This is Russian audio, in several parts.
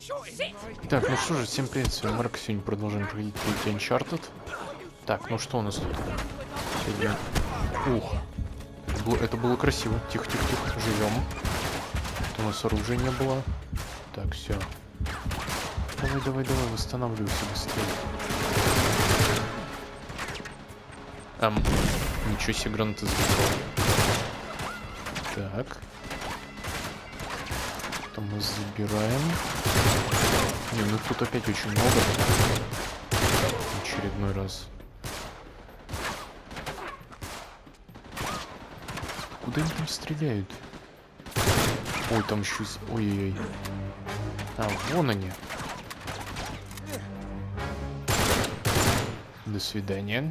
Так, ну что же, всем привет, с вами Марк. Сегодня продолжаем проходить Uncharted. Так, ну что у нас тут? Сегодня... Ух, это было красиво. Тихо, тихо, тихо, живем. Тут у нас оружия не было. Так, все. Давай, давай, давай, восстанавливайся быстрее. Ничего себе, гранаты сбежал. Так. Это мы забираем. Не, ну тут опять очень много. В очередной раз. Куда они там стреляют? Ой, там еще... Ой-ой-ой. А, вон они. До свидания.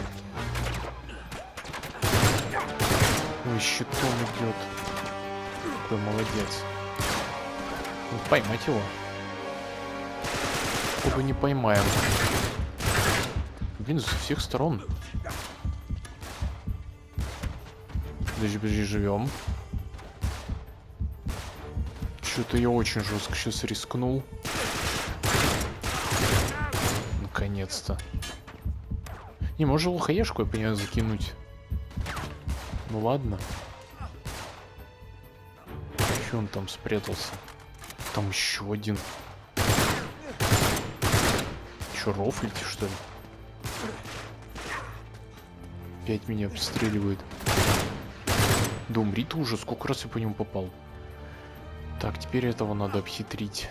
Ой, щитом идет. Какой молодец. Ну, поймать его. Походу не поймаем. Блин, со всех сторон. Подожди, подожди, живем. Что-то я очень жестко сейчас рискнул. Наконец-то. Не, можно лухаешку, я понимаю, закинуть. Ну ладно. Че он там спрятался? Там еще один. Че, рофлите, что ли? Опять меня обстреливает. Да умри ты уже, сколько раз я по нему попал. Так, теперь этого надо обхитрить.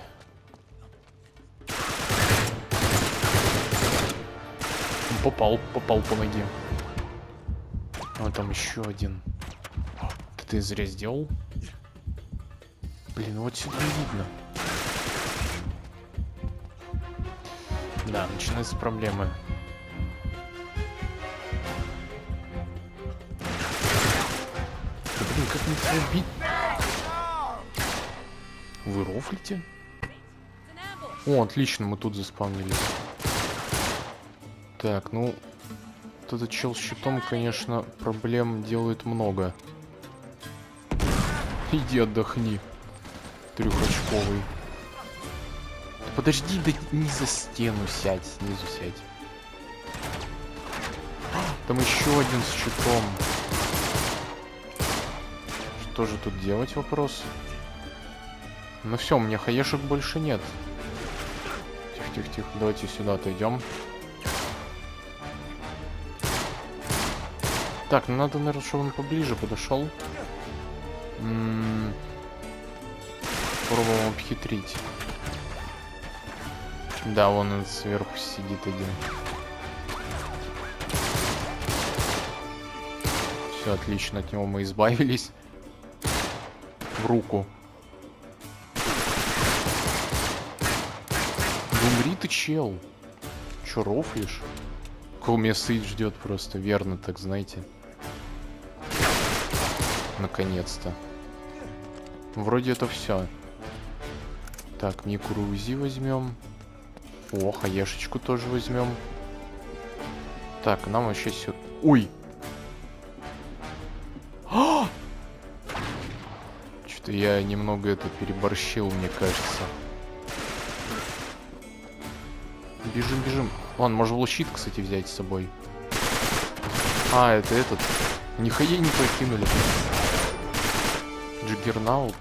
Попал по ноге. А там еще один. Это ты зря сделал? Блин, вот сюда не видно. Да, начинаются проблемы. Да, блин, как мне тебя бить? Вы рофлите? О, отлично, мы тут заспавнились. Так, ну... Вот этот чел с щитом, конечно, проблем делает много. Иди отдохни. Трехочковый. Да подожди, да не за стену сядь, снизу сядь. Там еще один с щитом. Что же тут делать, вопрос? Ну все, у меня хаешек больше нет. Тихо, тихо, тихо. Давайте сюда отойдем. Так, ну надо, наверное, чтобы он поближе подошел. Попробуем обхитрить. Да, вон он сверху сидит один. Все, отлично, от него мы избавились. В руку. Умри ты, чел. Че, рофлишь? Какого меня стоит, ждет просто. Верно, так знаете. Наконец-то. Вроде это все. Так, микро УЗИ возьмем. О, хаешечку тоже возьмем. Так, нам вообще все. Ой! Что-то я немного это переборщил, мне кажется. Бежим, бежим. Ладно, можно было щит, кстати, взять с собой. А, это этот. Нихуя не покинули. Джиггернаут.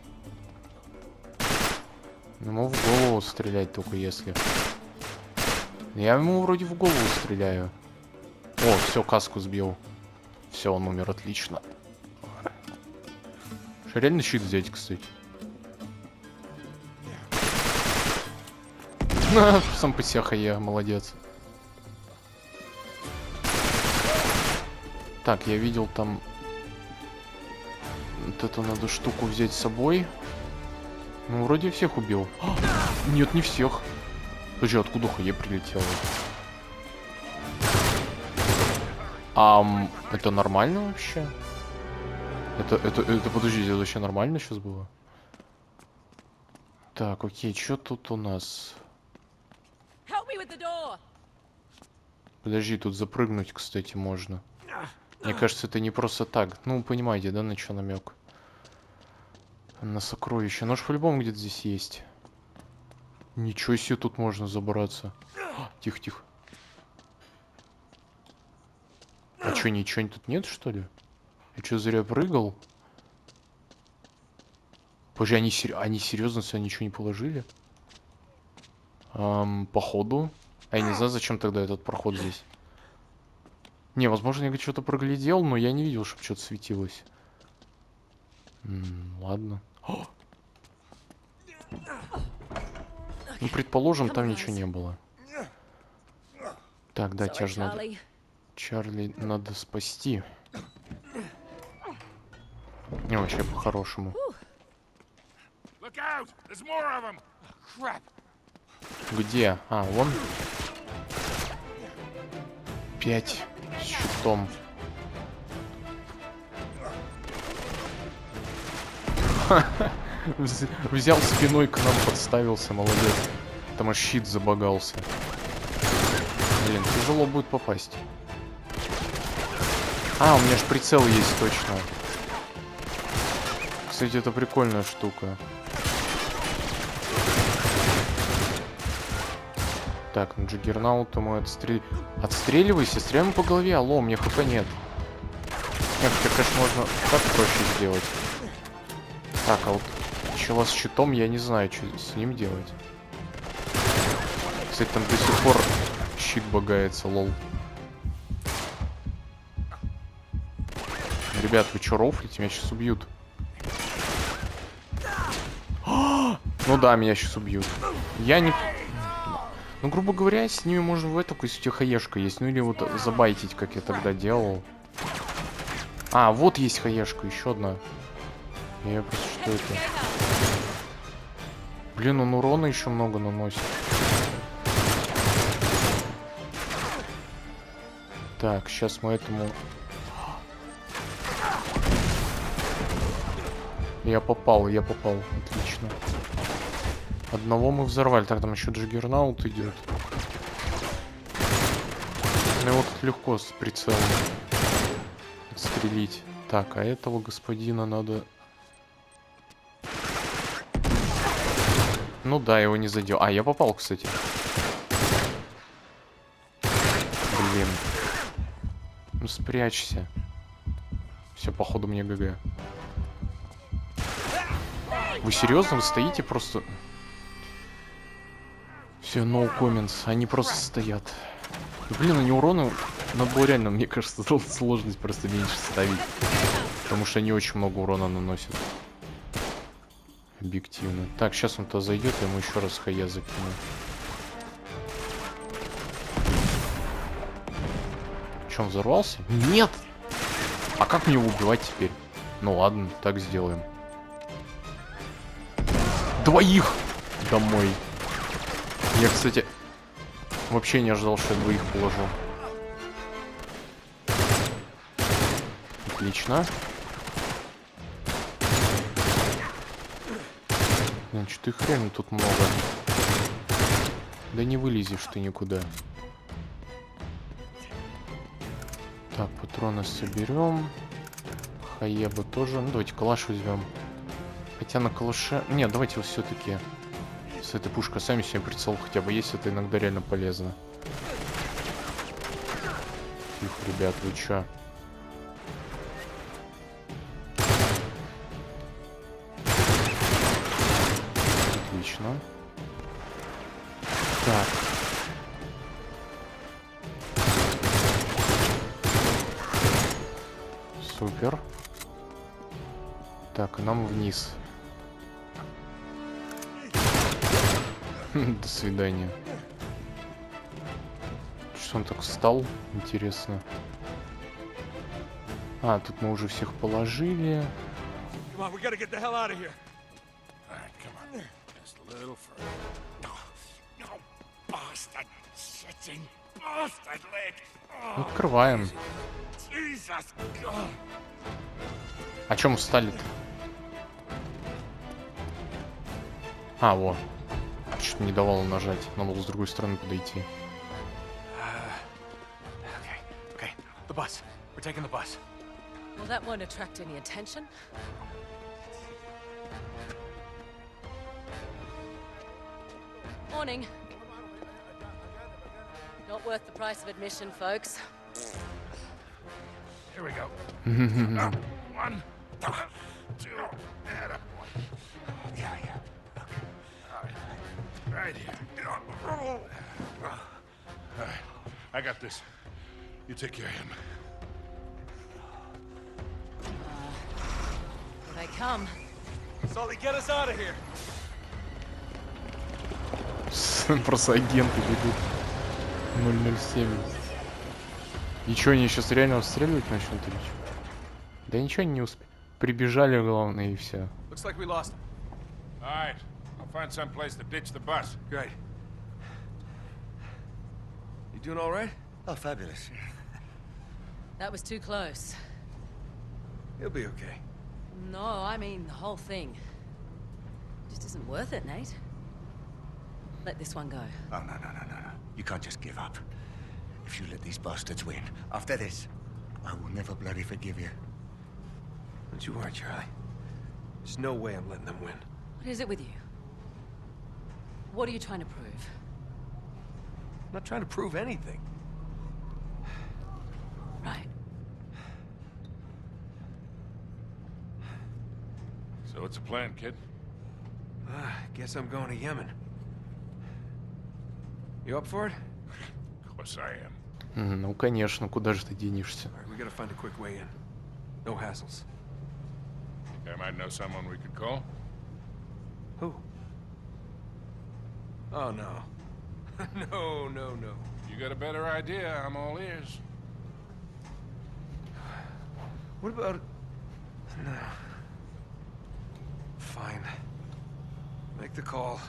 Ему в голову стрелять только если. Я ему вроде в голову стреляю. О, все, каску сбил. Все, он умер, отлично. Что, реально щит взять, кстати? Сам по себе я молодец. Так, я видел там... Вот эту надо штуку взять с собой. Ну, вроде всех убил. Нет, не всех. Подожди, откуда хае прилетело? Это нормально вообще? Подожди, это вообще нормально сейчас было? Так, окей, что тут у нас? Подожди, тут запрыгнуть, кстати, можно. Мне кажется, это не просто так. Ну, понимаете, да, на что намек? На сокровище. Нож по-любому где-то здесь есть. Ничего себе, тут можно забраться. Тихо, тихо. А чё, ничего тут нет, что ли? Я чё, зря прыгал? Боже, они серьезно сюда ничего не положили? Походу. А я не знаю, зачем тогда этот проход здесь. Не, возможно, я что-то проглядел, но я не видел, чтобы что-то светилось. Ладно. О! Ну, предположим, там ничего не было. Так, да, тебя же надо... Чарли надо спасти. Не, вообще по-хорошему. Где? А, вон. 5 с щитом. Взял спиной к нам, подставился, молодец. Там аж щит забагался. Блин, тяжело будет попасть. А, у меня же прицел есть, точно. Кстати, это прикольная штука. Так, ну Джаггернаута мы отстреливайся, стреляем по голове. Алло, у меня хп нет. Нет, хотя, конечно, можно так проще сделать. Так, а вот чела с щитом, я не знаю, что с ним делать. Кстати, там до сих пор щит багается, лол. Ребят, вы чё рофлите? Меня сейчас убьют. Ну да, меня сейчас убьют. Я не... Ну, грубо говоря, с ними можно в эту, если у тебя хаешка есть. Ну или вот забайтить, как я тогда делал. А, вот есть хаешка, еще одна. Я просто что это? Блин, он урона еще много наносит. Так, сейчас мы этому... Я попал, отлично. Одного мы взорвали, так там еще Джаггернаут идет. Ну вот тут легко с прицелом отстрелить. Так, а этого господина надо... Ну да, его не задел. А, я попал, кстати. Блин. Ну спрячься. Все, походу мне ГГ. Вы серьезно? Вы стоите просто... Все, no comments. Они просто стоят. Блин, они урона... Надо было реально, мне кажется, сложность просто меньше ставить. Потому что они очень много урона наносят. Объективно. Так, сейчас он-то зайдет, я ему еще раз хая закину. Че, он взорвался? Нет! А как мне его убивать теперь? Ну ладно, так сделаем. Двоих! Домой. Я, кстати, вообще не ожидал, что я двоих положу. Отлично. Значит, их реально тут много. Да не вылезешь ты никуда. Так, патроны соберем. Хаеба тоже. Ну, давайте калаш возьмем. Хотя на калаше... Нет, давайте все-таки с этой пушкой сами себе прицел хотя бы есть. Это иногда реально полезно. Тихо, ребят, вы чё? Отлично. Так. Супер. Так, нам вниз. До свидания. Что он так встал? Интересно. А, тут мы уже всех положили. Открываем. А чем мы встали-то? А, во. Что-то не давало нажать. Надо было с другой стороны подойти. Okay. The bus. We're taking the bus. Well, that won't attract any attention. warning. Not worth the price of admission, folks. Here we go. One, two, and up. Yeah. Okay. All right. Right here. All right. I got this. You take care of him. Here they come. Sully, get us out of here. Просто агенты бегут. 007. И чё, они сейчас реально отстреливать начнут или чё? Да ничего они не успели. Прибежали, главное, и все. Looks like we lost him. All right. I'll find some place to ditch the bus. Great. You doing all right? Oh, fabulous. That was too close. He'll be okay. No, I mean the whole thing. Just isn't worth it, Nate. Let this one go. Oh, no. You can't just give up. If you let these bastards win, after this, I will never bloody forgive you. Don't you worry, Charlie. There's no way I'm letting them win. What is it with you? What are you trying to prove? I'm not trying to prove anything. Right. So what's the plan, kid? Guess I'm going to Yemen. You up for it? Of course I am. Ну, конечно, куда же ты денешься? All right, we gotta find a quick way in. No hassles. I might know someone we could call. Who? Oh, no. No. You got a better idea, I'm all ears. What about... No. Fine. Make the call.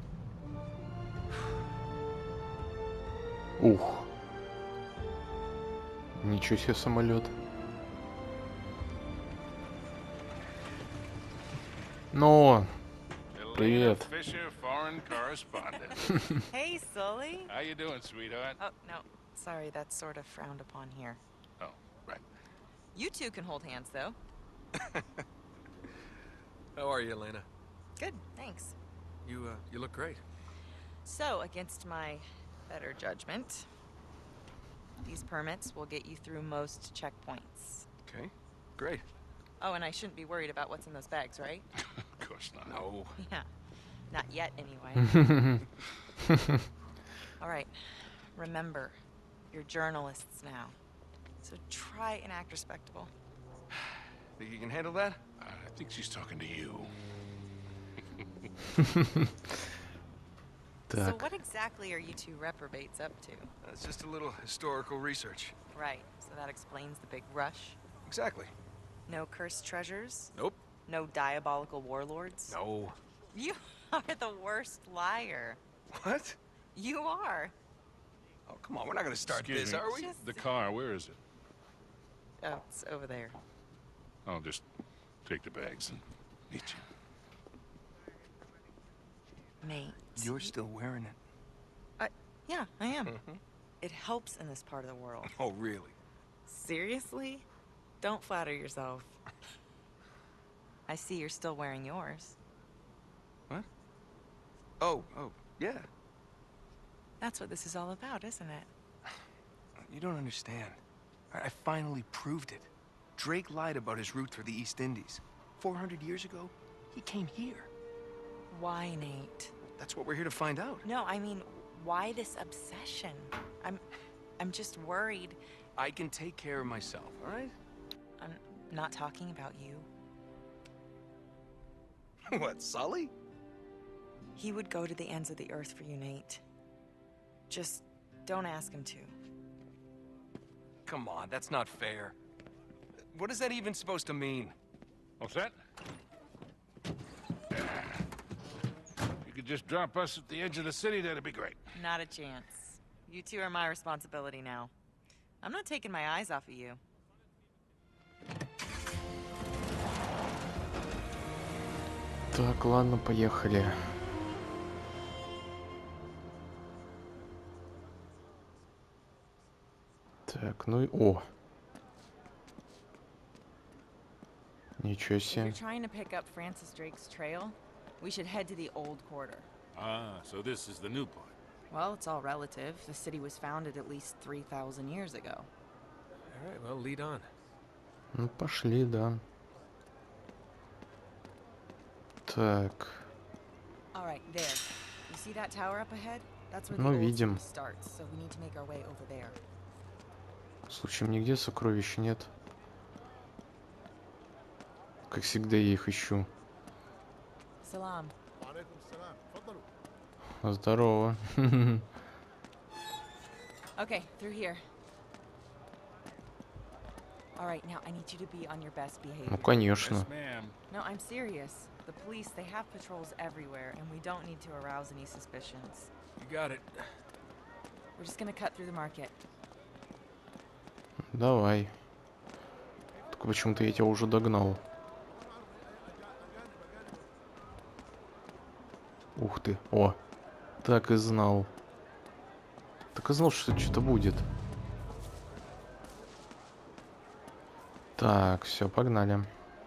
Ух. Ничего себе самолет. Ну, привет. Fisher, foreign correspondent. Hey, Sully. How you doing, sweetheart? Oh, no. Sorry, that's sort of frowned upon here. Oh, right. You two can hold hands, though. How are you, Elena? Good, thanks. You look great. So, against my better judgment, these permits will get you through most checkpoints. Okay, great. Oh, and I shouldn't be worried about what's in those bags, right? Of course not. No. Yeah. Not yet, anyway. All right. Remember, you're journalists now. So try and act respectable. Think you can handle that? I think she's talking to you. So Так, what exactly are you two reprobates up to? It's just a little historical research. Right, so that explains the big rush. Exactly. No cursed treasures? Nope. No diabolical warlords? No. You are the worst liar. What? You are. Oh, come on. We're not gonna start Excuse this, me. are we? Just- The car, where is it? Oh, it's over there. I'll just take the bags and meet you. Nate. You're still wearing it. Yeah, I am. It helps in this part of the world. Oh, really? Seriously? Don't flatter yourself. I see you're still wearing yours. What? Oh, yeah. That's what this is all about, isn't it? You don't understand. I finally proved it. Drake lied about his route through the East Indies. 400 years ago, he came here. Why, Nate? That's what we're here to find out. No, I mean, why this obsession? I'm just worried. I can take care of myself, all right? I'm not talking about you. What, Sully? He would go to the ends of the earth for you, Nate. Just don't ask him to. Come on, that's not fair. What is that even supposed to mean? What's that? You could just drop us at the edge of the city, that'd be great. Not a chance. You two are my responsibility now. I'm not taking my eyes off of you. так, ладно, поехали. Так, ну и... О! Ничего If you're себе. trying to pick up Francis Drake's trail, we should head to the old quarter. Ah, so this is the new part. Well, it's all relative. The city was founded at least 3,000 years ago. All right, well, lead on. Ну, пошли, да. Так. All right, there. You see that tower up ahead? That's where the Ну, old видим. city starts, so we need to make our way over there. Случаем нигде сокровищ нет. Как всегда, я их ищу. Salam. Здорово. Okay, through here. All right, now I need you to be on your best behavior. Ну, конечно. Yes, ma'am. No, I'm serious. The police, they have patrols everywhere, and we don't need to arouse any suspicions. You got it. We're just gonna cut through the market. Давай. Только почему-то я тебя уже догнал. Ух ты. О, так и знал. Так и знал, что что-то будет. Так, все, погнали.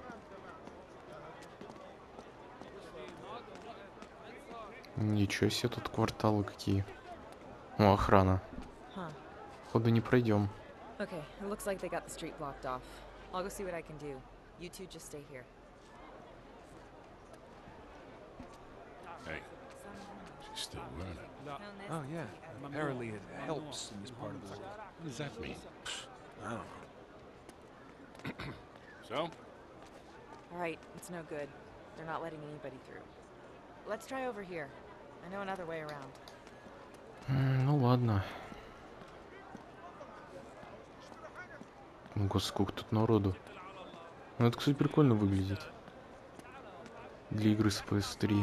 Ничего себе, тут кварталы какие. О, охрана. Huh. Походу не пройдем. Okay, it looks like they got the street blocked off. I'll go see what I can do. You two just stay here. Hey, she's still learning. Oh, yeah. Apparently it helps in this part of the world. What does that mean? I don't know. So? All right, it's no good. They're not letting anybody through. Let's try over here. I know another way around. Ну ладно. Ого, сколько тут народу. Ну это, кстати, прикольно выглядит. Для игры с PS3.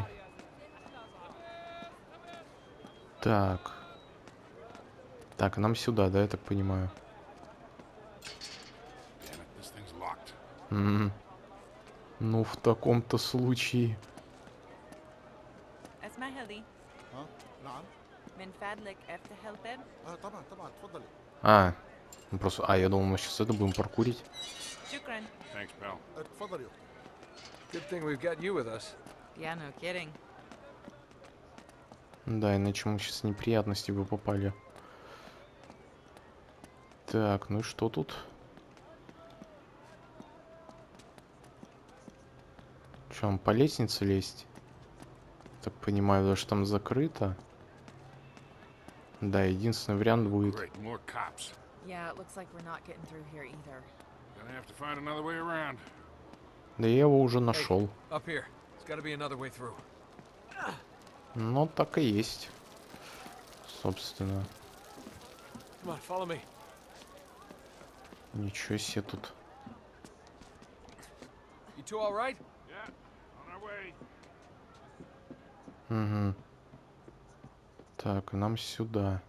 Так. Так, нам сюда, да, я так понимаю? Damn it, this thing's locked. Ну, в таком-то случае. اسمع هذه نعم. من فضلك افتح الباب. طبعا طبعا تفضلي. А, ну просто... А, я думал, мы сейчас это будем паркурить. شكرا. Thanks, pal. تفضلي اختي. Good thing we've got you with us. Yeah, no kidding. Да, иначе мы сейчас в неприятности бы попали. Так, ну и что тут? Че, по лестнице лезть? Так понимаю, даже там закрыто. Да, единственный вариант будет... Great, more cops. Yeah, it looks like we're not getting through here either. Gonna have to find another way around. Да я его уже нашел. Up here. There's got to be another way through. Ну, так и есть. Собственно. Come on, follow me. Ничего себе тут. You two all right? Yeah, on our way. Угу. Так, нам сюда.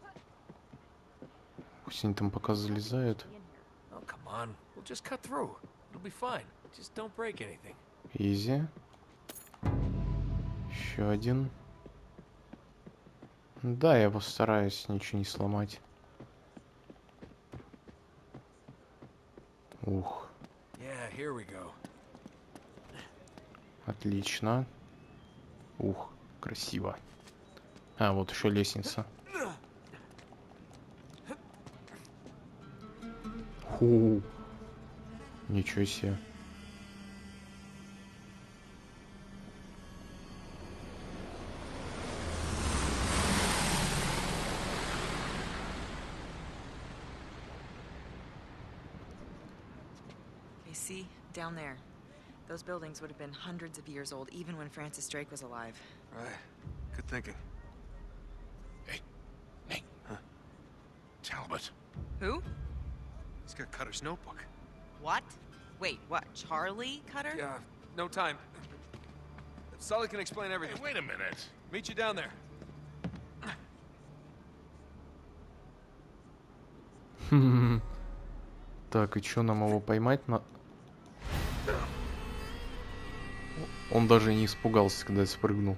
Пусть они там пока залезают. Oh, come on. We'll just cut through. It'll be fine. Just don't break anything. Изи. Еще один. Да, я постараюсь ничего не сломать. Ух, Yeah, here we go. отлично. Ух, красиво. А, вот еще лестница. Ху. Ничего себе. You see, down there. Those buildings would have been hundreds of years old, even when Francis Drake was alive. Right. Good thinking. Nate. Huh? Talbot. Who? He's got Cutter's notebook. What? Wait, what? Charlie Cutter? Yeah, no time. Sully can explain Hey, everything. wait a minute. Meet you down there. Так, и чё, нам его поймать на... Он даже не испугался, когда я спрыгнул.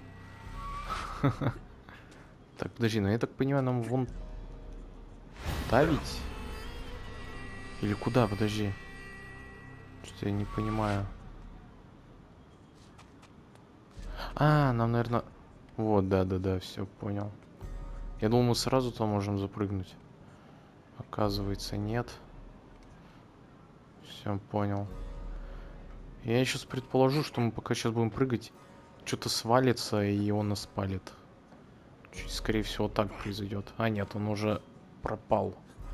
Так, подожди, ну я так понимаю, нам вон... Давить? Или куда, подожди? Что-то я не понимаю. А, нам, наверное... Вот, да, все понял. Я думал, мы сразу там можем запрыгнуть. Оказывается, нет. Все понял. Я сейчас предположу, что мы пока сейчас будем прыгать, что-то свалится и он нас спалит. Скорее всего, так произойдет. А нет, он уже пропал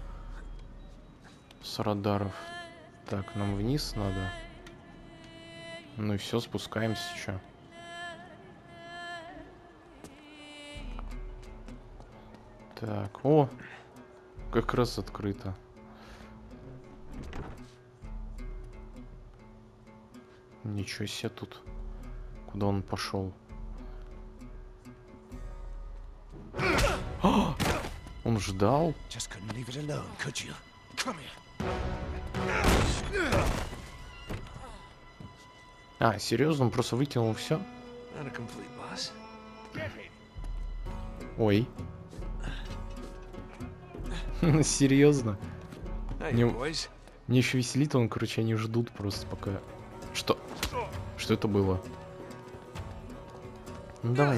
с радаров. Так, нам вниз надо. Ну и все, спускаемся еще. Так, о, как раз открыто. Ничего себе тут. Куда он пошел? Он ждал? Just couldn't leave it alone, could you? Come here. А, серьезно, он просто выкинул все? Not a complete loss. Ой. Серьезно? Hey, Не- boys. Мне еще веселит, он, короче, они ждут просто пока. Что? Что это было? Ну давай.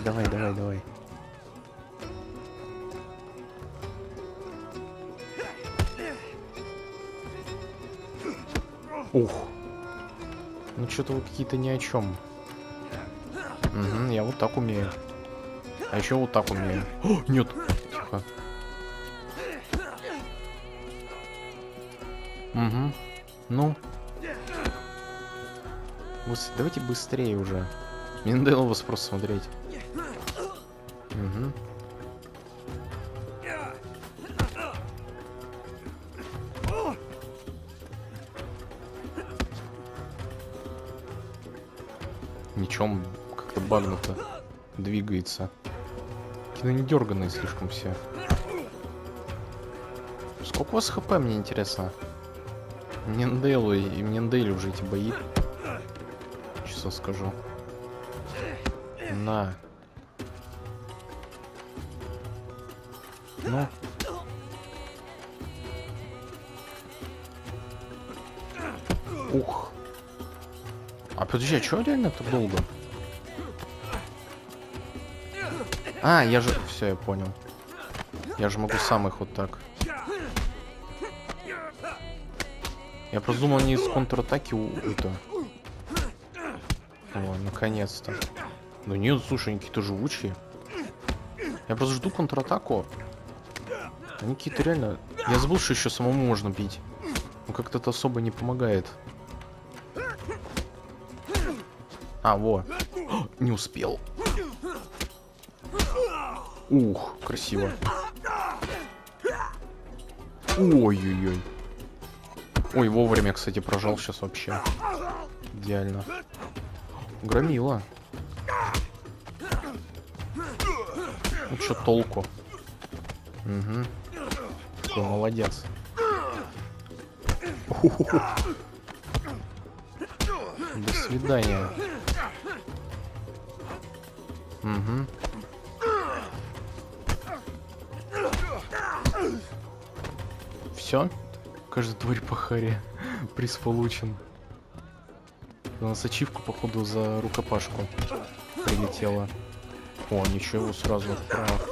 Ух. Ну что-то вы какие-то ни о чем. Угу, я вот так умею. А еще вот так умею. О, нет. Тихо. Угу. Ну. Давайте быстрее уже. Мне надоело вас просто смотреть. Угу. Ничего, он как-то багнуто двигается. Кино не дерганые слишком все. Сколько у вас хп, мне интересно? Мне надоело, и мне надоели уже эти бои. Честно скажу. На. Ну. Ух. А подожди, а чё реально так долго? А, я же... Все, я понял. Я же могу сам их вот так. Я просто думал, они с контратаки это... О, наконец-то. Да нет, слушай, они какие-то живучие. Я просто жду контратаку. Они какие-то реально... Я забыл, что еще самому можно бить. Но как-то это особо не помогает. А, во. О, не успел. Ух, красиво. Ой-ой-ой. Ой, вовремя, кстати, прожал сейчас вообще. Идеально. Громила. Ну что толку? Угу. Такой молодец. До свидания. Угу. Все? Каждый тварь по харе. Приз получен. У нас ачивка, походу, за рукопашку прилетела. О, ничего, сразу отправ.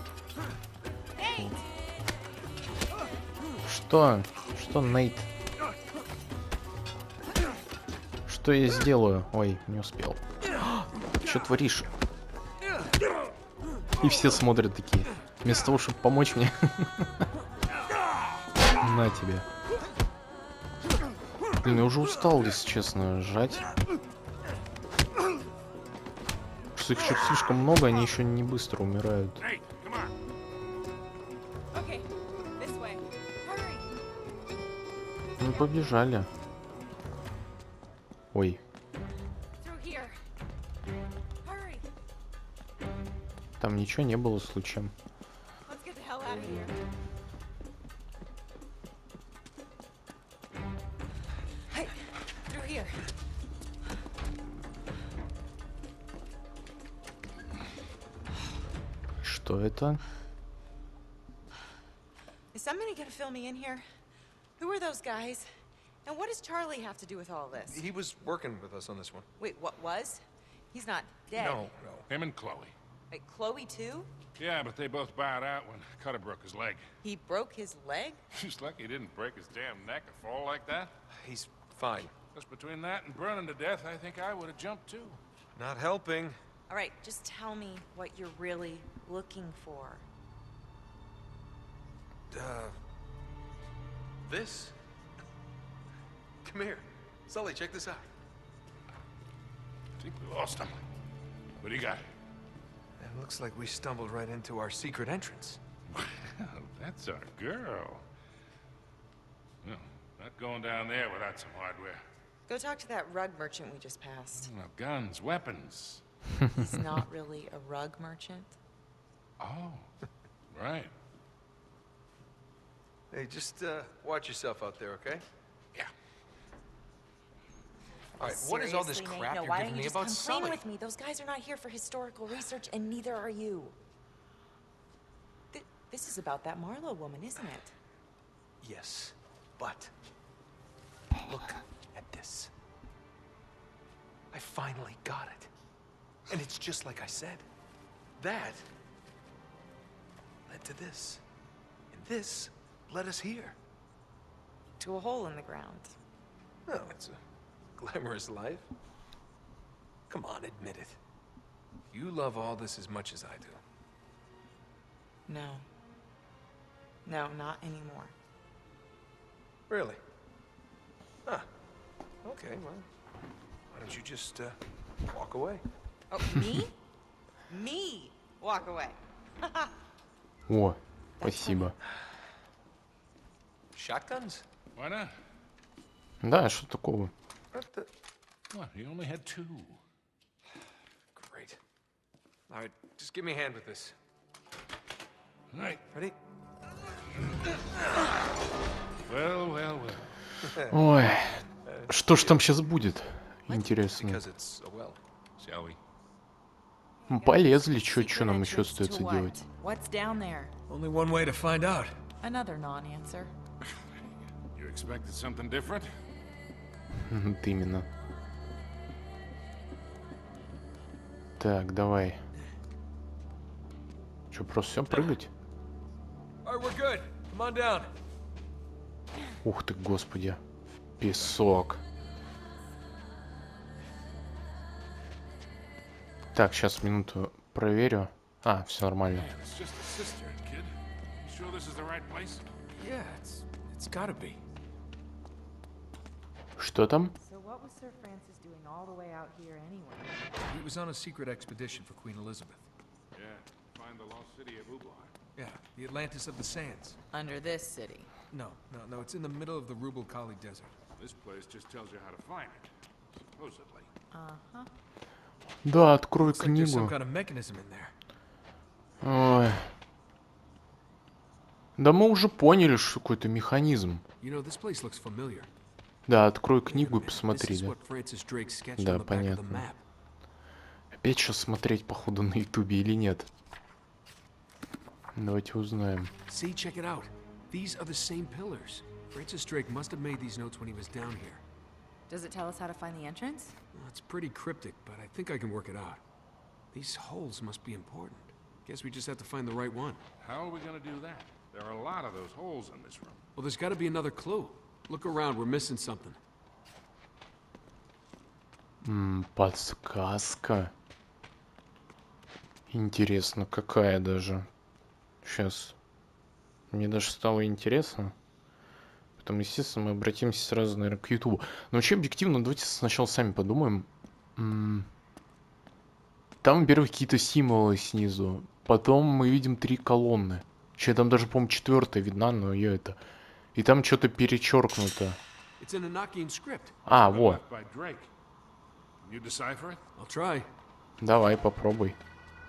Что? Что, Нейт? Что я сделаю? Ой, не успел. Что творишь? И все смотрят такие. Вместо того, чтобы помочь мне. На тебе. Блин, я уже устал, если честно, жать. Что их что-то слишком много, они еще не быстро умирают. Hey, come on. Okay, this way. Hurry. Ну, побежали. Ой, Through here. Hurry. там ничего не было случаем. Let's get the hell out of here. Hey, through here. Что это? Is somebody gonna fill me in here? Who are those guys? And what does Charlie have to do with all this? He was working with us on this one. Wait, what was? He's not dead. No. Him and Chloe. Wait, Chloe too? Yeah, but they both bowed out when Cutter broke his leg. He broke his leg? He's lucky he didn't break his damn neck or fall like that. He's fine. Just between that and burning to death, I think I would have jumped too. Not helping. All right, just tell me what you're really looking for. This? Come here. Sully, check this out. I think we lost him. What do you got? It looks like we stumbled right into our secret entrance. Well, that's our girl. No, not going down there without some hardware. Go talk to that rug merchant we just passed. Well, guns, weapons. He's not really a rug merchant. Oh, right. Hey, just watch yourself out there, okay? Yeah. All right, what is all this Seriously, crap Nate? No, you're why giving don't me you just about come Sully? clean with me? Those guys are not here for historical research, and neither are you. This is about that Marlowe woman, isn't it? Yes, but look at this. I finally got it. And it's just like I said. That led to this. And this led us here. To a hole in the ground. Oh, it's a glamorous life. Come on, admit it. You love all this as much as I do. No. No, not anymore. Really? Huh. Okay, well, why don't you just walk away? Oh, me? Me walk away. О, спасибо. Shotguns? Why not? Да, что такого? What the? What, he only had 2. Great. All right, just give me a hand with this. All right. Ready? Well, well, well. Ой, что ж там сейчас будет? Интересно. Because it's a well. Shall we? Полезли, что нам еще остается делать? What's down there? Only one way to find out. Another non-answer. You expected something different? Вот именно. Так, давай. Что, просто все прыгать? All right, we're good. Come on down. Ух ты, господи. Песок. Так, сейчас минуту проверю. А, все нормально. Man, it's just a cistern, kid. You sure this is the right place? Yeah, it's gotta be. Что там? So what was Sir Francis doing all the way out here anyway? He was on a secret expedition for Queen Elizabeth. Yeah, find the lost city of Ublar. Yeah, the Atlantis of the Sands. Under this city. No, it's in the middle of the Rubel Kali Desert. This place just tells you how to find it, supposedly. Uh-huh. Да, открой Looks like there's some книгу. kind of mechanism in there. Ой. Да мы уже поняли, что какой-то механизм. You know, this place looks familiar. Да, открой Wait a книгу и minute, посмотри, this is да. what Francis Drake sketched Да, on the back of the понятно. map. Опять сейчас смотреть, походу, на ютубе или нет? Давайте узнаем. See, check it out. These are the same pillars. Francis Drake must have made these notes when he was down here. Does it tell us how to find the entrance? Well, it's pretty cryptic, but I think I can work it out. These holes must be important. Guess we just have to find the right one. How are we gonna do that? There are a lot of those holes in this room. Well, there's got to be another clue. Look around, we're missing something. Подсказка. Интересно, какая даже. Сейчас. Мне даже стало интересно. Потом, естественно, мы обратимся сразу, наверное, к Ютубу. Но вообще, объективно, давайте сначала сами подумаем. Там, во-первых, какие-то символы снизу. Потом мы видим 3 колонны. Че, там даже, по-моему, 4-я видна, но ее это. И там что-то перечеркнуто. It's an Enochian script. А, Been во. left by Drake. Can you decipher it? I'll try. Давай, попробуй.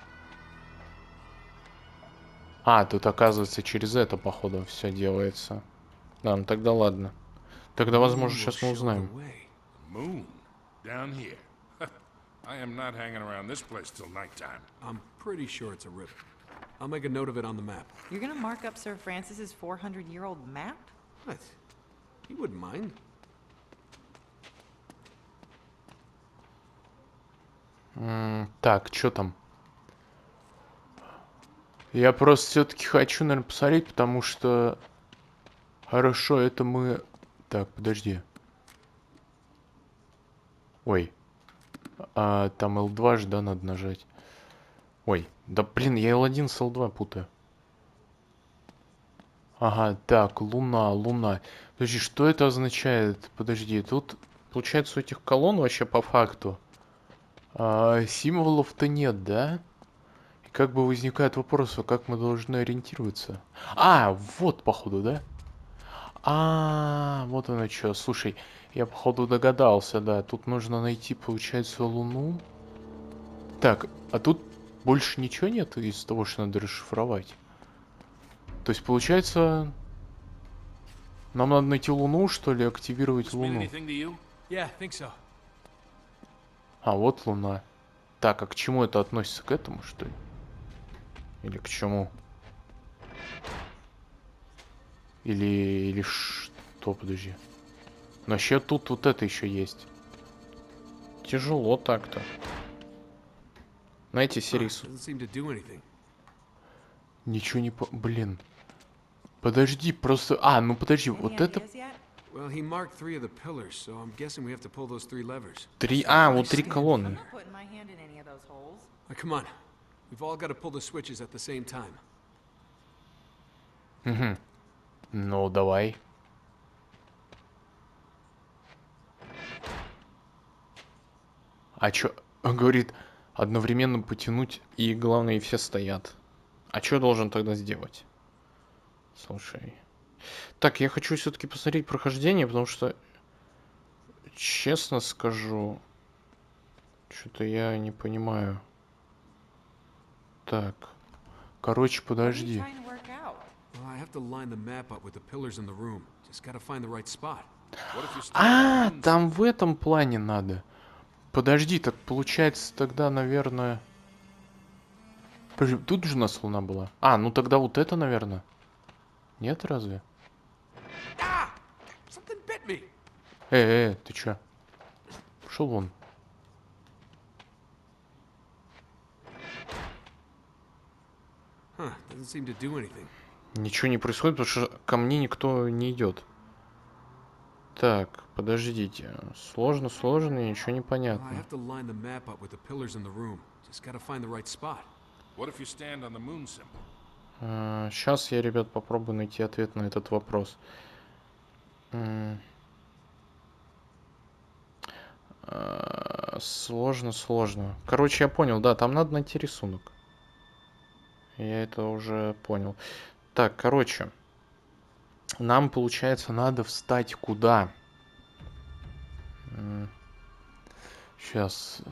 А, тут, оказывается, через это, походу, все делается. Да, ну тогда ладно. Тогда, возможно, Moon will сейчас мы show the узнаем. way. Moon. Down here. I am not hanging around this place till nighttime. I'm pretty sure it's a river. I'll make a note of it on the map. You're gonna mark up Sir Francis's 400-year-old map? What? You wouldn't mind. Так, что там? Я просто все-таки хочу, наверное, посмотреть, потому что... Хорошо, это мы... Так, подожди. Ой. Там L2 же, да, надо нажать. Ой, да блин, я L1 с L2 путаю. Ага, так, луна. Подожди, что это означает? Подожди, тут, получается, у этих колонн вообще по факту символов-то нет, да? И как бы возникает вопрос, а как мы должны ориентироваться? Вот, походу, да? Вот оно что. Слушай, я, походу, догадался, да. Тут нужно найти, получается, луну. Так, а тут больше ничего нет из того, что надо расшифровать? То есть, получается, нам надо найти луну, что ли, активировать луну? Yeah, think so. Вот луна. Так, а к чему это относится? К этому, что ли? Или к чему? Или что? Подожди. Но вообще тут вот это еще есть. Тяжело так-то. Знаете, серии... Doesn't seem to do anything. Ничего не Блин. Подожди, просто... ну подожди, вот это... Well, he marked 3 of the pillars, so I'm guessing we have to pull those 3 levers. Вот 3 колонны. Putting my hand in any of those holes. Now, come on. We've all got to pull the switches at the same time. Ну, давай. Чё? Он говорит, одновременно потянуть, и главное, и все стоят. Чё должен тогда сделать? Слушай. Так, я хочу все-таки посмотреть прохождение, потому что, честно скажу, что-то я не понимаю. Так. Короче, подожди. Well, I have to line the map up with the pillars in the room. Just got to find the right spot. Там в этом плане надо. Подожди, так получается тогда, наверное... Подожди, тут же у нас луна была. Ну тогда вот это, наверное. Нет, разве? Something bit me. Ты чё? Пошел вон. Huh, doesn't seem to do anything. Ничего не происходит, потому что ко мне никто не идет. Так, подождите. Сложно, ничего не Well, I понятно. have to line the map up with the pillars in the room. Just got to find the right spot. What if you stand on the moon symbol? Сейчас я, ребят, попробую найти ответ на этот вопрос. Сложно. Короче, я понял, да, там надо найти рисунок. Я это уже понял. Так, короче. Нам, получается, надо встать куда? Сейчас.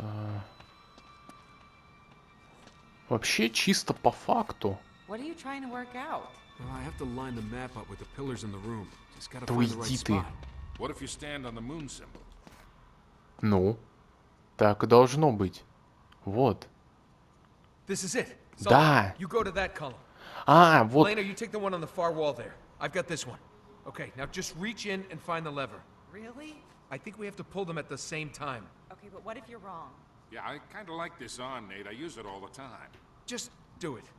Вообще, чисто по факту. What are you trying to work out? Well, I have to line the map up with the pillars in the room. Just got to Да find the right уйди ты. spot. What if you stand on the moon symbol? Ну, так и должно быть. Вот. This is it. Да. You go to that column. Вот. Elena, you take the one on the far wall there. I've got this one. Okay, now just reach in and find the lever. Really? I think we have to pull them at the same time. Okay, but what if you're wrong? Yeah, I kind of like this on, Nate. I use it all the time. Just do it.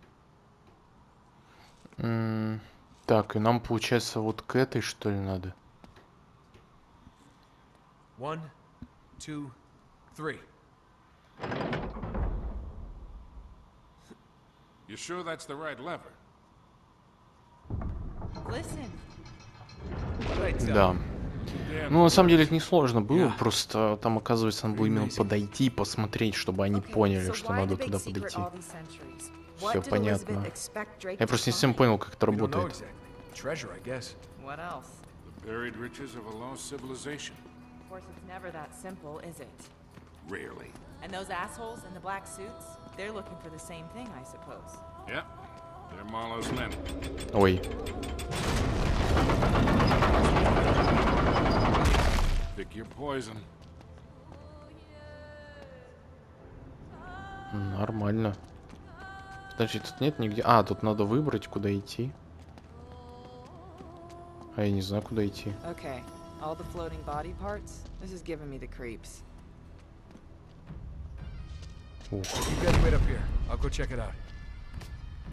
Так, и нам, получается, вот к этой, что ли, надо? 1, 2, 3. You sure that's the right lever? Listen. What did I tell Да. you? Ну, на самом деле, это несложно было, просто там, оказывается, надо было именно подойти и посмотреть, чтобы они поняли, что надо туда подойти. Все понятно. Я просто не совсем понял, как это We don't know работает. exactly. Treasure, I guess. What else? The buried riches of a lost civilization. Of course, it's never that simple, is it? Rarely. And those assholes in the black suits, they're looking for the same thing, I suppose. Yep. They're Marlowe's men. Ой, Pick your poison. нормально. Подожди, тут нет нигде... тут надо выбрать, куда идти. Я не знаю, куда идти. Okay, all the floating body parts, this is giving me the creeps. Ух. You guys wait up here. I'll go check it out.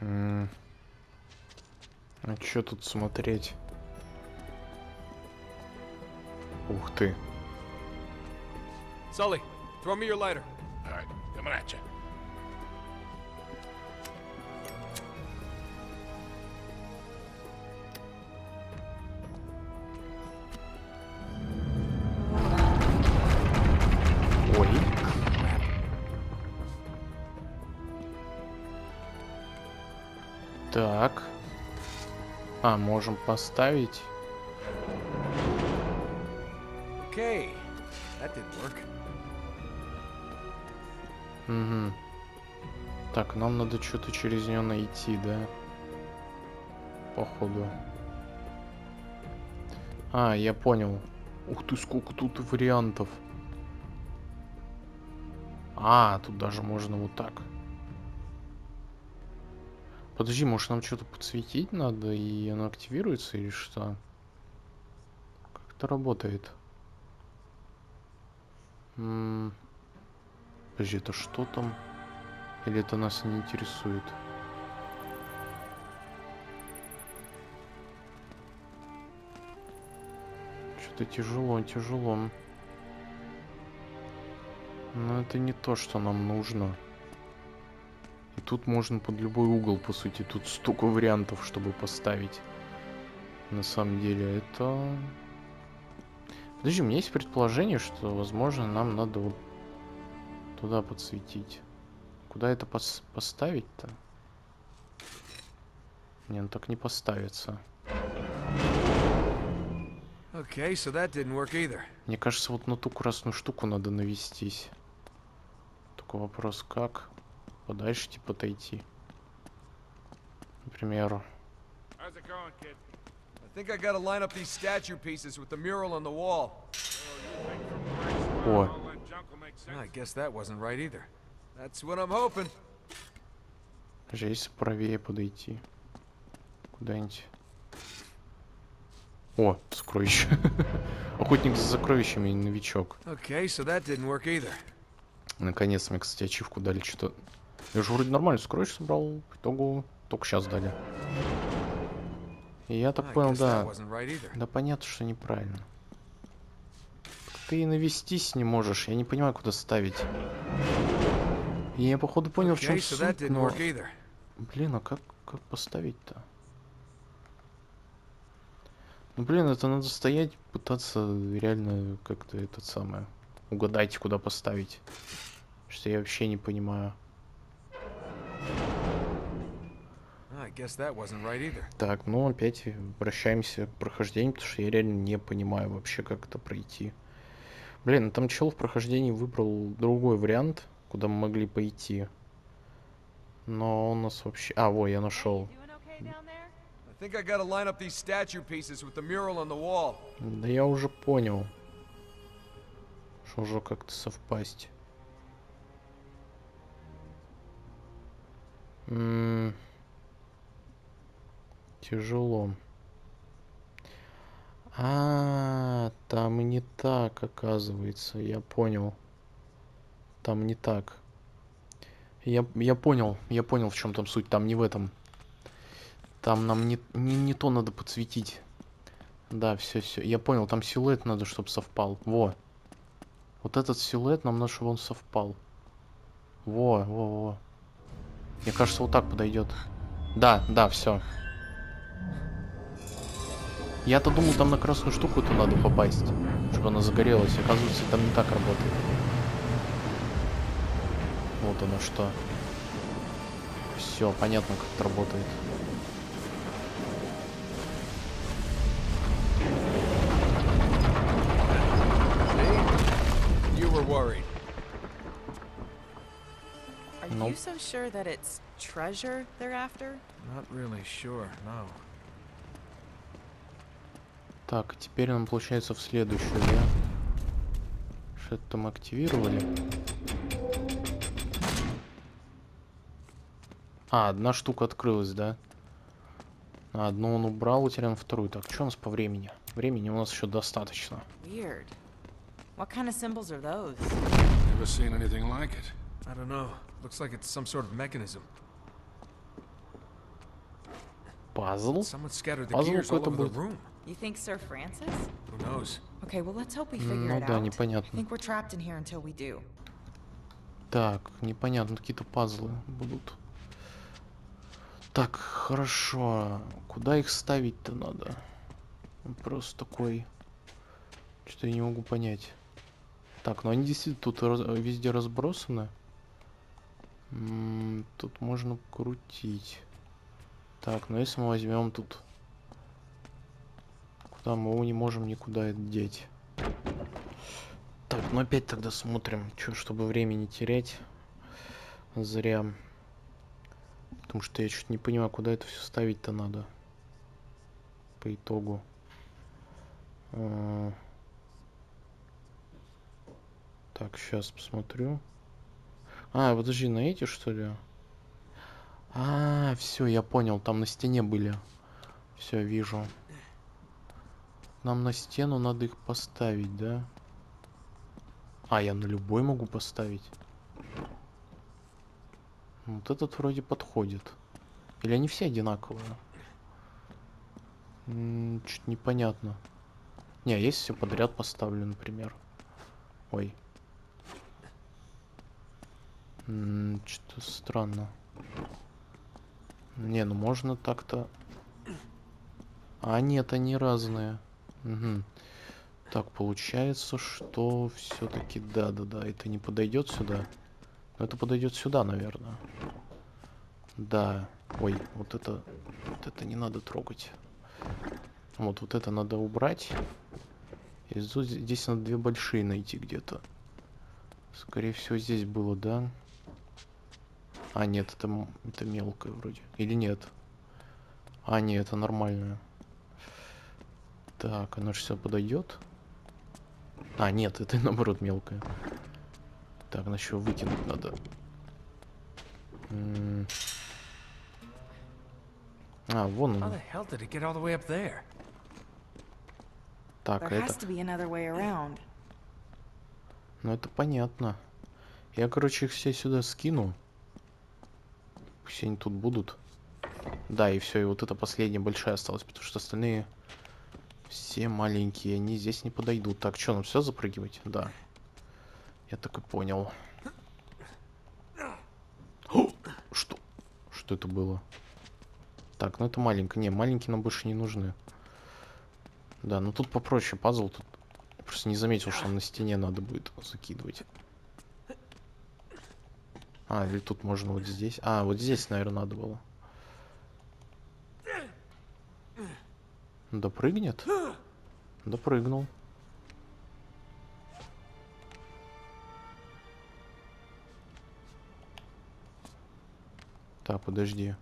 А чё тут смотреть? Ух ты. Sully, throw me your lighter. All right, coming at you. Ой. Так. А, можем поставить. Okay, that didn't work. Угу. Так, нам надо что-то через нее найти, да? Походу. А, я понял. Ух ты, сколько тут вариантов. А, тут даже можно вот так. Подожди, может нам что-то подсветить надо, и оно активируется, или что? Как это работает? Подожди, это что там? Или это нас не интересует? Что-то тяжело, тяжело. Но это не то, что нам нужно. И тут можно под любой угол, по сути. Тут столько вариантов, чтобы поставить. На самом деле, это... Подожди, у меня есть предположение, что, возможно, нам надо вот туда подсветить. Куда это поставить-то? Не, ну так не поставится. Okay, so that didn't work either. Мне кажется, вот на ту красную штуку надо навестись. Только вопрос, как подальше типа отойти. Например. How's it going, kid? I think I gotta line up these statue pieces with the mural on the wall. О, All that junk will make sense. I guess that wasn't right either. That's what I'm hoping. же если правее подойти. Куда-нибудь. О, сокровище. Охотник за сокровищами, новичок. Okay, so that didn't work either. Наконец мне, кстати, ачивку дали. Что-то... Я же вроде нормально сокровище собрал. В итогу только сейчас дали. И я так понял, да. Да понятно, что неправильно. Ты и навестись не можешь. Я не понимаю, куда ставить. И я, походу, понял, в чем суть, но... Блин, а как поставить-то? Ну, блин, это надо стоять, пытаться реально как-то этот самое... Угадать, куда поставить. Что я вообще не понимаю. Так, ну опять обращаемся к прохождению, потому что я реально не понимаю вообще, как это пройти. Блин, там чел в прохождении выбрал другой вариант, куда мы могли пойти. Но он нас вообще... А, во, я нашел. Да я уже понял. Что уже как-то совпасть. Тяжело. Там не так, оказывается. Я понял. Там не так. Я понял, в чем там суть. Там не в этом. Там нам не то надо подсветить. Да, все. Я понял, там силуэт надо, чтобы совпал. Во. Вот этот силуэт нам надо, чтобы он совпал. Во. Мне кажется, вот так подойдет. Да, все. Я-то думал, там на красную штуку-то надо попасть, чтобы она загорелась. Оказывается, там не так работает. Вот оно что. Все, понятно, как это работает. Are you so sure that it's treasure they're after? Not really sure, no. Так, теперь нам получается в следующую, да? Что-то там активировали. Одна штука открылась, да? Одну он убрал, утерян вторую. Так, что у нас по времени? Времени у нас еще достаточно. Weird. What kind of symbols are those? Never seen anything like it. I don't know. Looks like it's some sort of mechanism. Пазл? Someone scattered the Пазл gears all какой-то over the будет. room. You think Sir Francis? Who knows? Okay, well, let's hope we figure Ну it да, out. I непонятно. think we're trapped in here until we do. Так, непонятно, какие-то пазлы будут. Так, хорошо. Куда их ставить-то надо? Вопрос такой. Что я не могу понять. Так, ну они действительно тут везде разбросаны. Тут можно крутить. Так, ну если мы возьмем тут... Куда мы его не можем никуда это деть. Так, ну опять тогда смотрим. Чё, чтобы время не терять. Зря. Потому что я чуть не понимаю, куда это все ставить-то надо. По итогу. Так, сейчас посмотрю. А, подожди, на эти что ли? А, все, я понял, там на стене были. Все, вижу. Нам на стену надо их поставить, да? А, я на любой могу поставить. Вот этот вроде подходит. Или они все одинаковые? Чуть непонятно. Не, если все подряд поставлю, например. Ой. Что-то странно. Не, ну можно так-то... А, нет, они разные. Угу. Так, получается, что все-таки да, это не подойдет сюда. Но это подойдет сюда, наверное. Да. Ой, вот это не надо трогать. Вот это надо убрать. И здесь надо две большие найти где-то. Скорее всего, здесь было, да? А, нет, это мелкое вроде. Или нет? А, нет, это нормальное. Так, оно же все подойдет. А, нет, это наоборот мелкое. Так, на что выкинуть надо? А, вон How он. the hell did it get all the way up there? Так, There has это... to be another way around. Ну, это понятно. Я, короче, их все сюда скину. Все они тут будут. Да, и все, и вот эта последняя большая осталась, потому что остальные все маленькие, они здесь не подойдут. Так, что, нам все запрыгивать? Да. Я так и понял. О, что? Что это было? Так, ну это маленькая. Не, маленькие нам больше не нужны. Да, ну тут попроще пазл. Тут я просто не заметил, что на стене надо будет закидывать. А, или тут можно вот здесь. А, вот здесь, наверное, надо было. Допрыгнет? Допрыгнул. Так, подожди.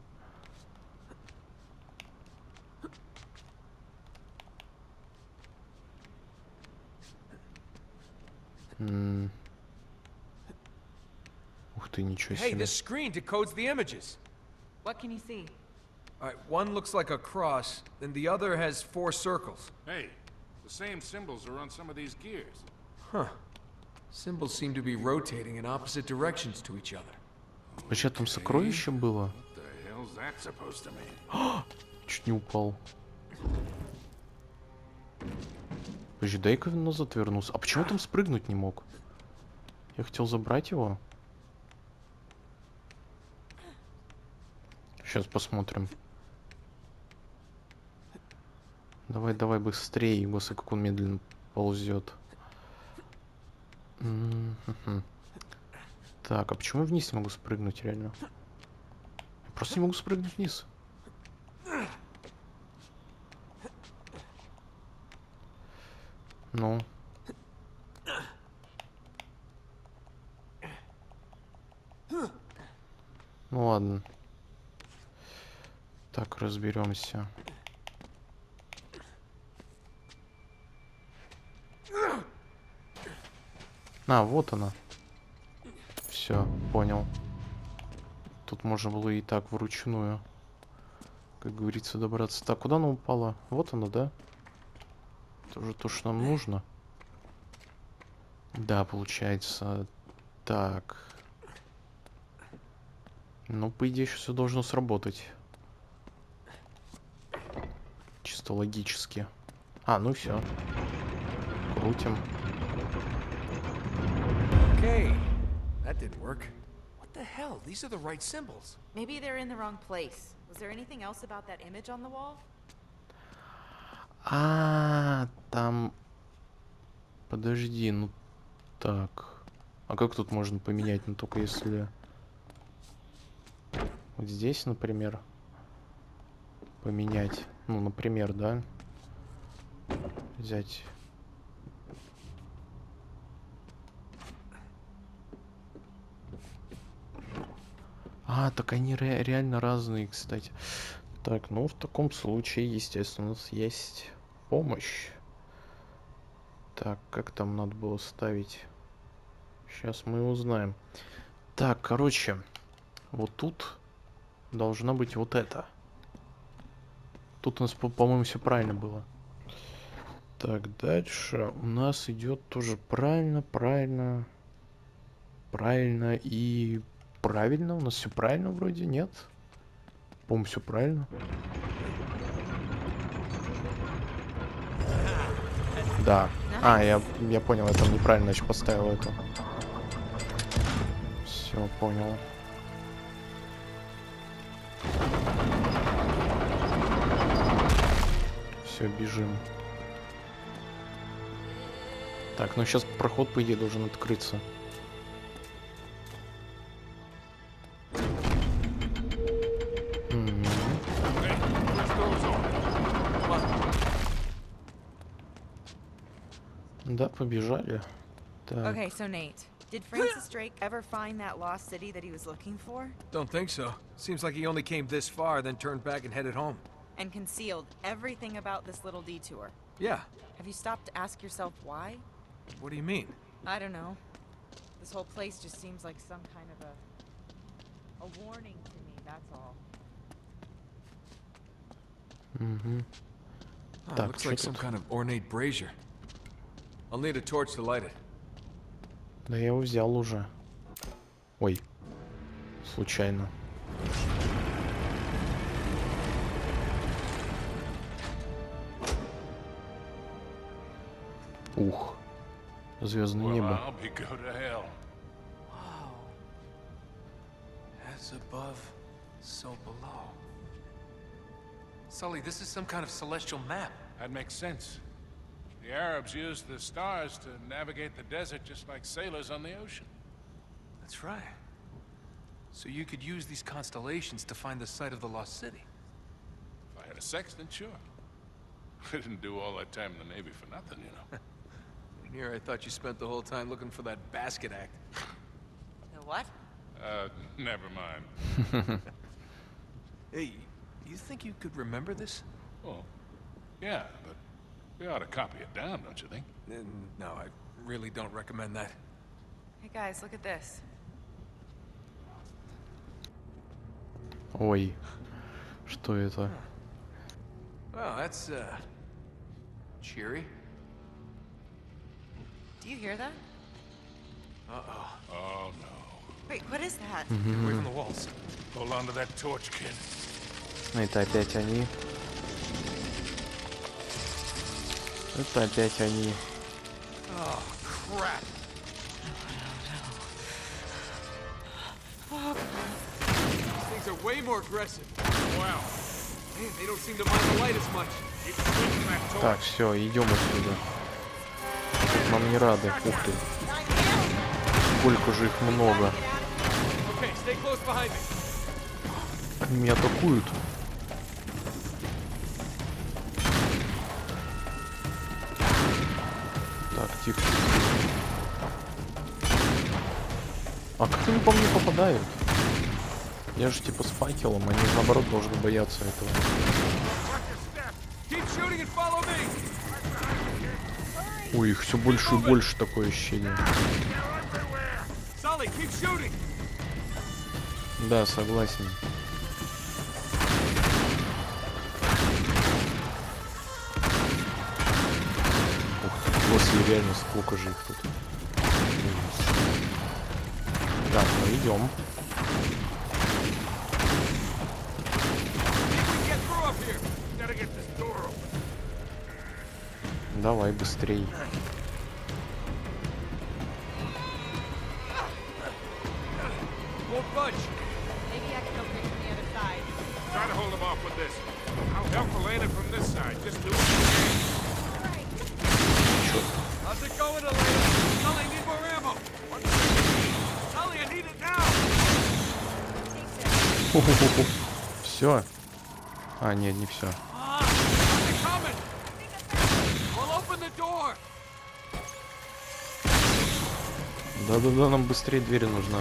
Ух ты, ничего Hey, себе. this screen decodes the images. What can you see? All right, one looks like a cross, and the other has 4 circles. Hey, the same symbols are on some of these gears. Huh. Symbols seem to be rotating in opposite directions to each other. Вообще там сокровище было? What the hell's that supposed to mean? Чуть не упал. Подожди, дай-ка назад вернулся. А почему там спрыгнуть не мог? Я хотел забрать его. Сейчас посмотрим. Давай, давай быстрее, господи, как он медленно ползет. Так, а почему я вниз не могу спрыгнуть реально? Я просто не могу спрыгнуть вниз. Ну. Ну ладно. Так, разберемся. А, вот она. Все, понял. Тут можно было и так вручную, как говорится, добраться. Так, куда она упала? Вот она, да? Тоже то, что нам нужно. Да, получается. Так. Ну, по идее, сейчас все должно сработать. чисто логически. А, ну все. Крутим. Okay, that didn't work. What the hell? These are the right symbols. Maybe they're in the wrong place. Was there anything else about that image on the wall? А, там... Подожди, ну так. А как тут можно поменять? Ну только если... Вот здесь, например. Поменять. Ну, например, да? Взять... А, так они реально разные, кстати. Так, ну в таком случае, естественно, у нас есть помощь. Так, как там надо было ставить? Сейчас мы узнаем. Так, короче, вот тут должна быть вот это. Тут у нас, по-моему, все правильно было. Так, дальше у нас идет тоже правильно, правильно, правильно и правильно. У нас все правильно вроде, нет? По-моему, все правильно. Да. А, я понял, я там неправильно, значит, поставил эту. Все, понял. Все, бежим. Так, ну сейчас проход, по идее, должен открыться. Да, побежали. Так. Okay, so Nate, did Francis Drake ever find that lost city that he was looking for? Don't think so. Seems like he only came this far, then turned back and headed home. And concealed everything about this little detour. Yeah. Have you stopped to ask yourself why? What do you mean? I don't know. This whole place just seems like some kind of a warning to me, that's all. Угу. Oh, Так, looks like some kind of ornate brazier. I'll need a torch to light it. Да я его взял уже. Ой. Случайно. Ух. Звездное Well, небо. I'll be go to hell. Wow. As above, so below. Sully, this is some kind of celestial map. That makes sense. The Arabs used the stars to navigate the desert just like sailors on the ocean. That's right. So you could use these constellations to find the site of the lost city. If I had a sextant, sure. I didn't do all that time in the Navy for nothing, you know. And here I thought you spent the whole time looking for that basket act. The what? Never mind. Hey, you think you could remember this? Well, yeah, but we ought to copy it down, don't you think? No, I really don't recommend that. Hey guys, look at this. Ой. Что это? Well, that's, cheery. Do you hear that? Uh-oh. Oh, no. Wait, what is that? Get away from the walls. Hold on to that torch, kid. Это опять они. Это опять они. Oh, crap. These things are way more aggressive. Wow. Man, they don't seem to mind the light as much. Keep swinging that torch. Так, все, идем отсюда. Нам не рады. Ух ты. Сколько же их много. Okay, stay close behind me. Они меня атакуют. Так, тихо. А как они по мне попадают? Я же типа с факелом, они наоборот должны бояться этого. Keep shooting and follow me. Ой, их все больше и больше, такое ощущение. Sully, keep shooting. Да, согласен. Ух ты, после реально сколько же их тут. Так, ну идем. Get through up here. Gotta get this door open. Давай быстрей. Won't budge. Maybe I can open it from the other side. Try to hold him off with this. I'll help Elena from this side. Just do it. How's it going, Elena? Sully, need more ammo. Sully, I need it now. Все. А, нет, не все. They're coming. We'll open the door. Да-да-да, нам быстрее дверь нужна.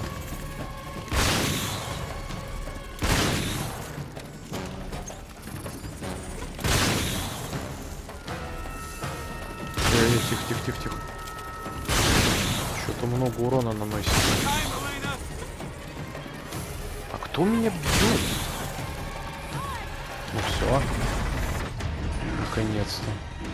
Тихо. Что-то много урона наносит. А кто меня бьет? Ну все. Наконец-то.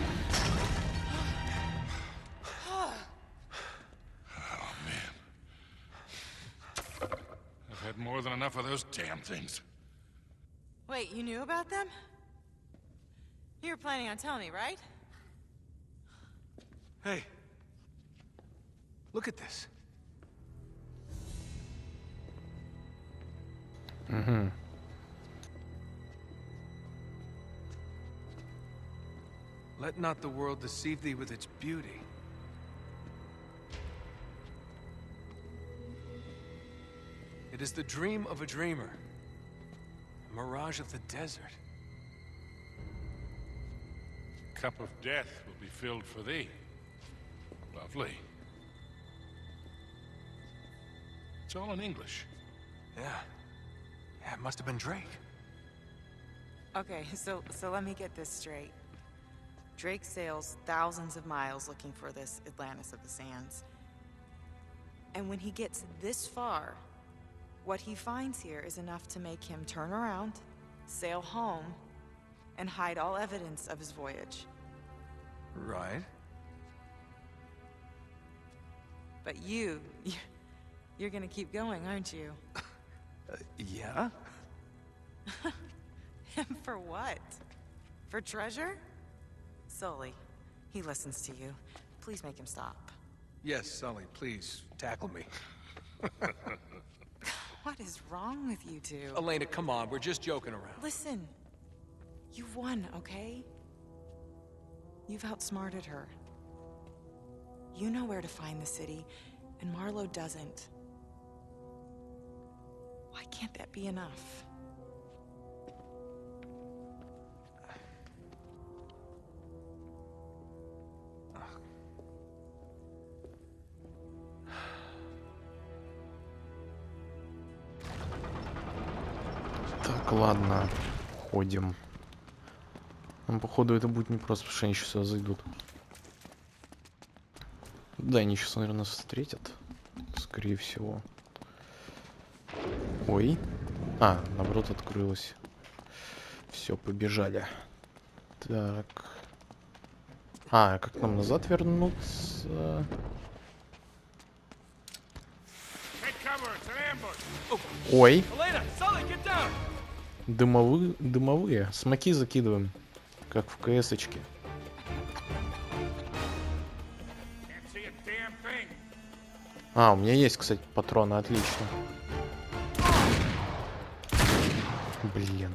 I've had more than enough of those damn things. Wait, you knew about them? You were planning on telling me, right? Hey. Look at this. Угу. Let not the world deceive thee with its beauty. It is the dream of a dreamer. A mirage of the desert. Cup of death will be filled for thee. Lovely. It's all in English. Yeah. Yeah, it must have been Drake. Okay, so let me get this straight. Drake sails thousands of miles looking for this Atlantis of the Sands. And when he gets this far, what he finds here is enough to make him turn around, sail home, and hide all evidence of his voyage. Right. But you're gonna keep going, aren't you? Yeah? For what? For treasure? Sully, he listens to you. Please make him stop. Yes, Sully, please, tackle me. What is wrong with you two? Elena, come on, we're just joking around. Listen, you've won, okay? You've outsmarted her. You know where to find the city, and Marlowe doesn't. Why can't that be enough? Так, ладно, ходим. Ну, походу, это будет не просто, потому что они сейчас сюда зайдут. Да, они сейчас, наверное, нас встретят. Скорее всего. Ой. А, наоборот, открылось. Все, побежали. Так. А, как нам назад вернуться? Ой. Дымовые. Смоки закидываем. Как в КС-очке. А, у меня есть, кстати, патроны, отлично. Блин.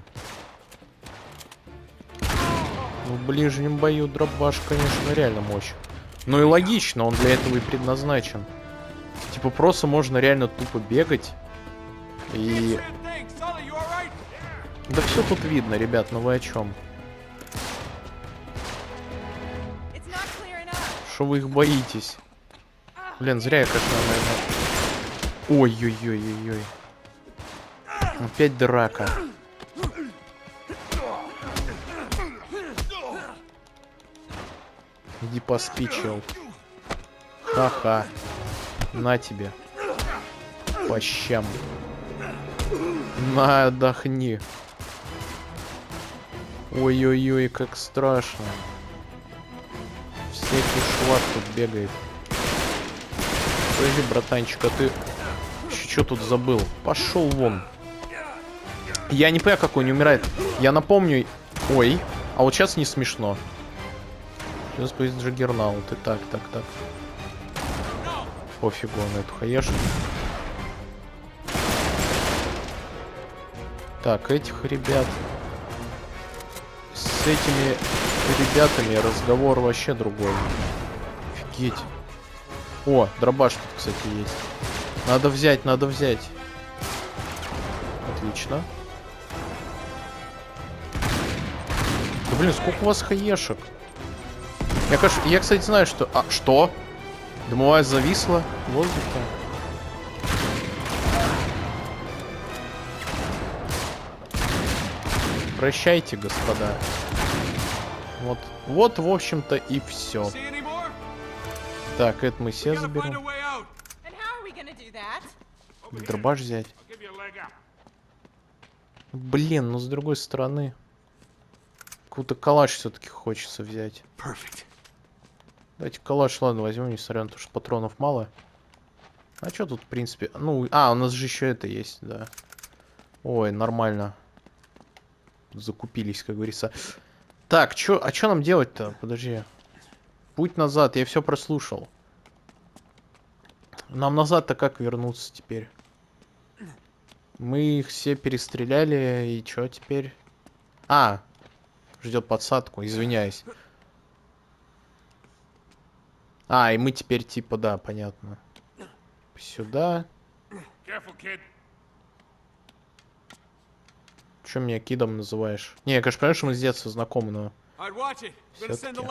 Ну, в ближнем бою дробаш, конечно, реально мощь. Ну и логично, он для этого и предназначен. Типа просто можно реально тупо бегать. И... Да все тут видно, ребят, ну вы о чем? Что вы их боитесь? Блин, зря я как-то, наверное... Ой-ой-ой-ой-ой. Опять драка. Иди поспи, чел. Ха-ха. На тебе. По щам. На, отдохни. Ой-ой-ой, как страшно. Всякий шват тут бегает. Подожди, братанчик, а ты что тут забыл? Пошел вон. Я не понимаю, как он не умирает. Я напомню... Ой, а вот сейчас не смешно. Сейчас будет Джаггернаут. И так. Пофигу на эту хаешку. Так, этих ребят. С этими ребятами разговор вообще другой. Офигеть. О, дробаш тут, кстати, есть. Надо взять. Отлично. Да блин, сколько у вас хаешек? Я, кстати, знаю, что... А, что? Дымовая зависла в воздухе. Прощайте, господа. Вот, в общем-то, и все. Так, это мы все заберем. Дробаш взять. Блин, ну с другой стороны. Какой-то калаш все-таки хочется взять. Давайте калаш, ладно, возьмем, несмотря на то, что патронов мало. А что тут, в принципе... Ну, у нас же еще это есть, да. Ой, нормально. Закупились, как говорится. Так, чё нам делать-то? Подожди. Путь назад, я все прослушал. Нам назад-то как вернуться теперь? Мы их все перестреляли, и чё теперь? Ждет подсадку, извиняюсь. И мы теперь типа, да, понятно. Сюда. Чё меня кидом называешь? Не, я, конечно, понимаю, что мы с детства знакомы, но... Всё-таки.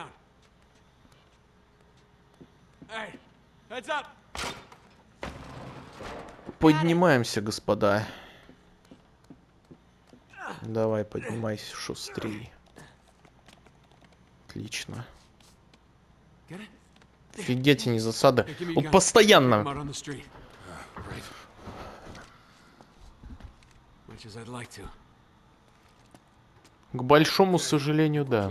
Поднимаемся, господа. Давай, поднимайся, шустрей. Отлично. Офигеть, не засада. Вот постоянно. К большому сожалению, да.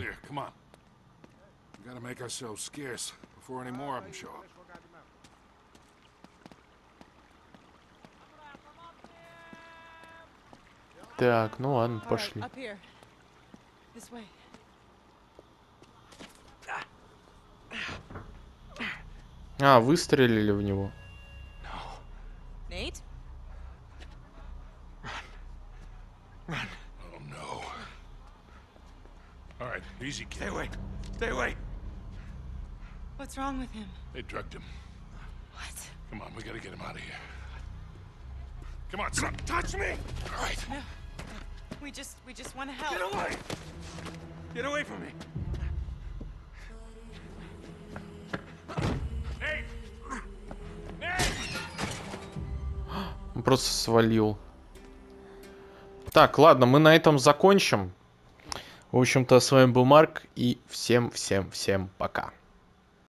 Так, ну ладно, пошли. Выстрелили в него. Nate? Run. Oh no. All right, easy, kid. Stay away. What's wrong with him? They drugged him. What? Come on, we gotta get him out of here. Come on, son, touch me! All right. No. We just want to help. Get away! Get away from me! Nate! Он просто свалил. Так, ладно, мы на этом закончим. В общем-то, с вами был Марк, и всем пока.